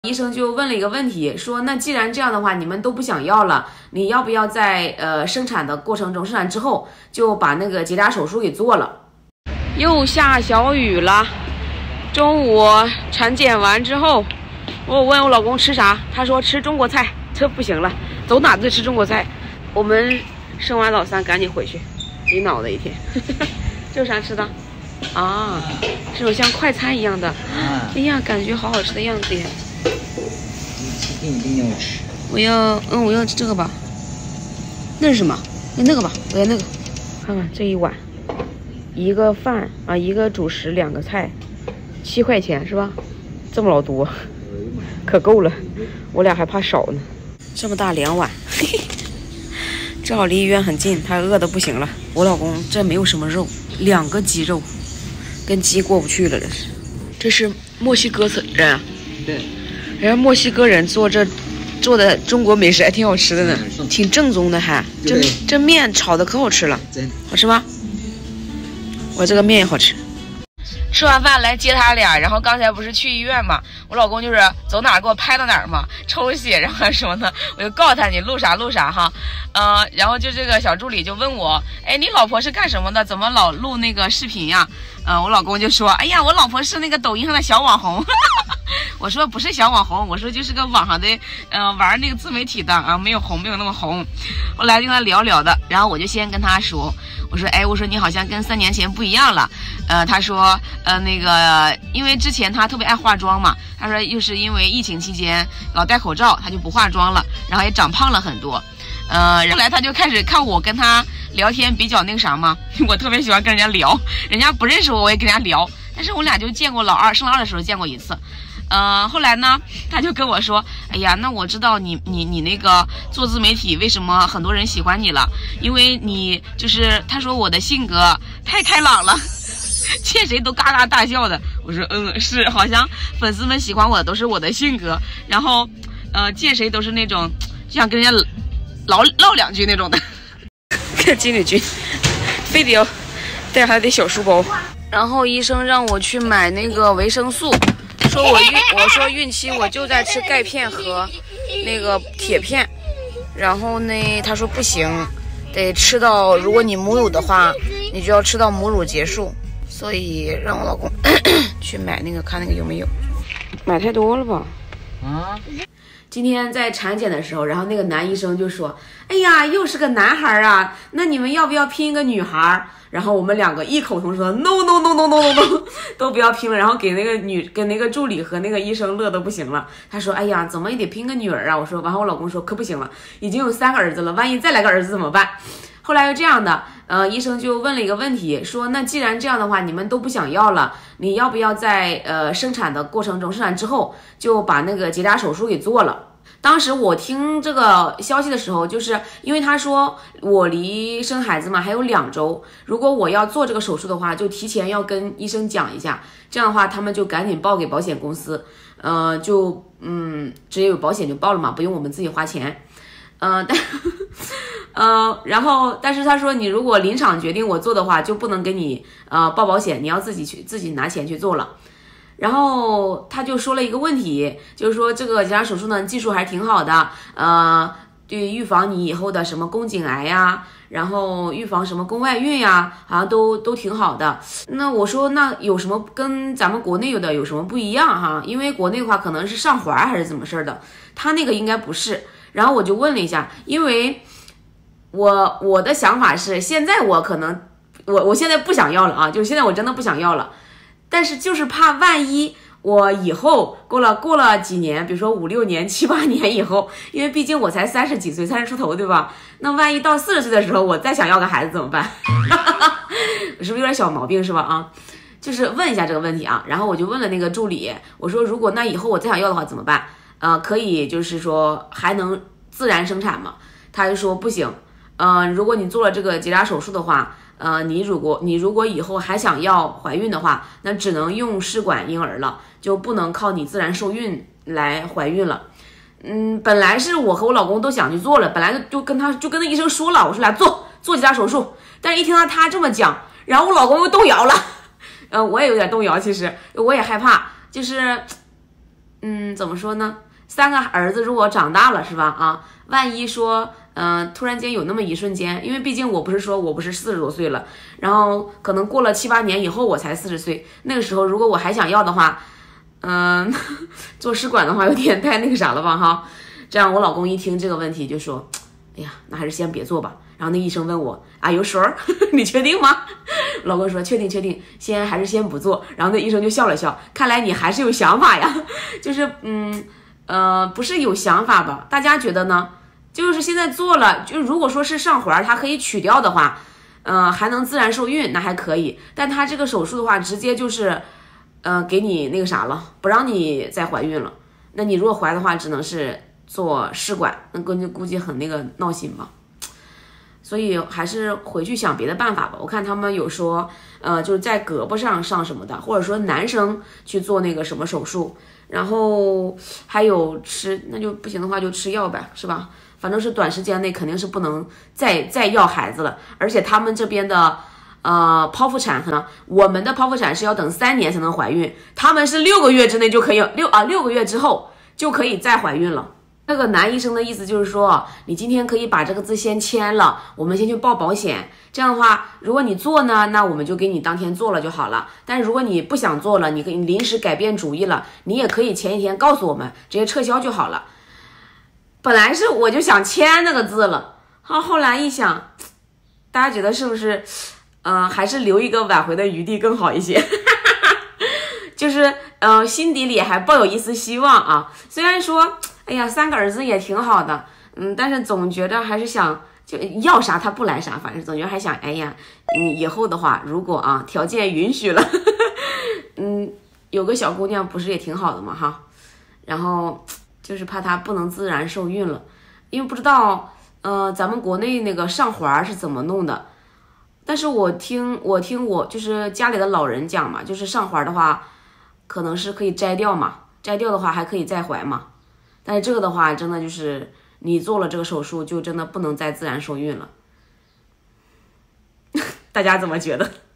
医生就问了一个问题，说那既然这样的话，你们都不想要了，你要不要在生产的过程中，生产之后就把那个结扎手术给做了？又下小雨了。中午产检完之后，我问我老公吃啥，他说吃中国菜。这不行了，走哪都得吃中国菜。我们生完老三赶紧回去，没脑子一天。这有啥吃的？啊，这种像快餐一样的。哎呀，感觉好好吃的样子耶。 七天一定要吃。 我要这个吧。那是什么？那个吧，我要那个。看看这一碗，一个饭啊，一个主食，2个菜，7块钱是吧？这么老多，可够了。我俩还怕少呢。这么大2碗，嘿嘿。正好离医院很近，他饿得不行了。我老公这没有什么肉，2个鸡肉，跟鸡过不去了。这是墨西哥人啊。 对。 人家墨西哥人做的中国美食还挺好吃的呢，挺正宗的还。这面炒的可好吃了，好吃吗？我这个面也好吃。吃完饭来接他俩，然后刚才不是去医院嘛，我老公就是走哪儿给我拍到哪儿嘛，抽血然后什么的，我就告诉他你录啥哈，然后就这个小助理就问我，哎，你老婆是干什么的？怎么老录那个视频呀？我老公就说，哎呀，我老婆是那个抖音上的小网红。我说不是小网红，我说就是个网上的玩那个自媒体的啊，没有那么红。后来就跟他聊的，然后我就先跟他说，我说你好像跟3年前不一样了。他说那个因为之前他特别爱化妆嘛，他说又是因为疫情期间老戴口罩，他就不化妆了，然后也长胖了很多。后来他就开始看我跟他聊天比较那个啥嘛，我特别喜欢跟人家聊，人家不认识我也跟人家聊，但是我俩就见过生老二的时候见过一次。后来呢，他就跟我说，哎呀，那我知道你那个做自媒体为什么很多人喜欢你了，因为你就是他说我的性格太开朗了，见谁都嘎嘎大笑的。我说是，好像粉丝们喜欢我的都是我的性格，然后见谁都是那种就想跟人家唠2句那种的。看金女君非得要带他的小书包，然后医生让我去买那个维生素，说我说孕期我就在吃钙片和那个铁片，然后呢他说不行，得吃到如果你母乳的话，你就要吃到母乳结束，所以让我老公去买那个看那个有没有。买太多了吧？啊！今天在产检的时候，然后那个男医生就说：“哎呀，又是个男孩啊，那你们要不要拼一个女孩？”然后我们2个异口同声说 no， 都不要拼了。然后给那个助理和那个医生乐得不行了。他说：“哎呀，怎么也得拼个女儿啊！”我说，然后我老公说：“可不行了，已经有3个儿子了，万一再来个儿子怎么办？”后来就这样的，医生就问了一个问题，说那既然这样的话，你们都不想要了，你要不要在生产的过程中，生产之后就把那个结扎手术给做了？当时我听这个消息的时候，就是因为他说我离生孩子嘛还有2周，如果我要做这个手术的话，就提前要跟医生讲一下，这样的话他们就赶紧报给保险公司，直接有保险就报了嘛，不用我们自己花钱。然后但是他说你如果临场决定我做的话，就不能给你报保险，你要自己拿钱去做了。然后他就说了一个问题，就是说这个结扎手术呢技术还是挺好的，对预防你以后的什么宫颈癌呀，然后预防什么宫外孕呀，好像都挺好的。那我说那有什么跟咱们国内有什么不一样哈？因为国内的话可能是上环还是怎么事的，他那个应该不是。然后我就问了一下，因为我的想法是现在我可能我现在不想要了啊，就是现在我真的不想要了，但是就是怕万一我以后过了几年，比如说5、6年、7、8年以后，因为毕竟我才30几岁，30出头，对吧？那万一到40岁的时候，我再想要个孩子怎么办？我是不是有点小毛病是吧？啊，就是问一下这个问题啊。然后我就问了那个助理，我说如果那以后我再想要的话怎么办？可以就是说还能自然生产吗？他就说不行。如果你做了这个结扎手术的话，你如果以后还想要怀孕的话，那只能用试管婴儿了，就不能靠你自然受孕来怀孕了。本来是我和我老公都想去做了，本来就跟那医生说了，我说俩做结扎手术，但是一听到他这么讲，然后我老公又动摇了，我也有点动摇，其实我也害怕，就是怎么说呢？3个儿子如果长大了是吧？啊，万一说突然间有那么一瞬间，因为毕竟我不是40多岁了，然后可能过了7、8年以后我才40岁，那个时候如果我还想要的话，做试管的话有点太那个啥了吧哈。这样我老公一听这个问题就说，哎呀，那还是先别做吧。然后那医生问我，Are you sure？ 你确定吗？老公说确定，还是先不做。然后那医生就笑了笑，看来你还是有想法呀。就是不是有想法吧？大家觉得呢？就是现在做了，就如果说是上环它可以取掉的话，还能自然受孕，那还可以。但它这个手术的话，直接就是给你那个啥了，不让你再怀孕了。那你如果怀的话，只能是做试管，那估计很那个闹心吧。所以还是回去想别的办法吧。我看他们有说，就是在胳膊上什么的，或者说男生去做那个什么手术，然后还有吃，那就不行的话就吃药呗，是吧？反正是短时间内肯定是不能再要孩子了。而且他们这边的剖腹产呢，我们的剖腹产是要等3年才能怀孕，他们是6个月之内就可以6个月之后就可以再怀孕了。那个男医生的意思就是说，你今天可以把这个字先签了，我们先去报保险。这样的话，如果你做呢，那我们就给你当天做了就好了。但是如果你不想做了，你临时改变主意了，你也可以前一天告诉我们，直接撤销就好了。本来是我就想签那个字了，后来一想，大家觉得是不是，还是留一个挽回的余地更好一些？就是心底里还抱有一丝希望啊。虽然说，哎呀，3个儿子也挺好的，但是总觉得还是想就要啥他不来啥，反正总觉得还想，哎呀，以后的话，如果条件允许了，有个小姑娘不是也挺好的嘛哈。然后就是怕她不能自然受孕了，因为不知道咱们国内那个上环是怎么弄的。但是我听我就是家里的老人讲嘛，就是上环的话可能是可以摘掉嘛，摘掉的话还可以再怀嘛。但是这个的话真的就是你做了这个手术就真的不能再自然受孕了。大家怎么觉得？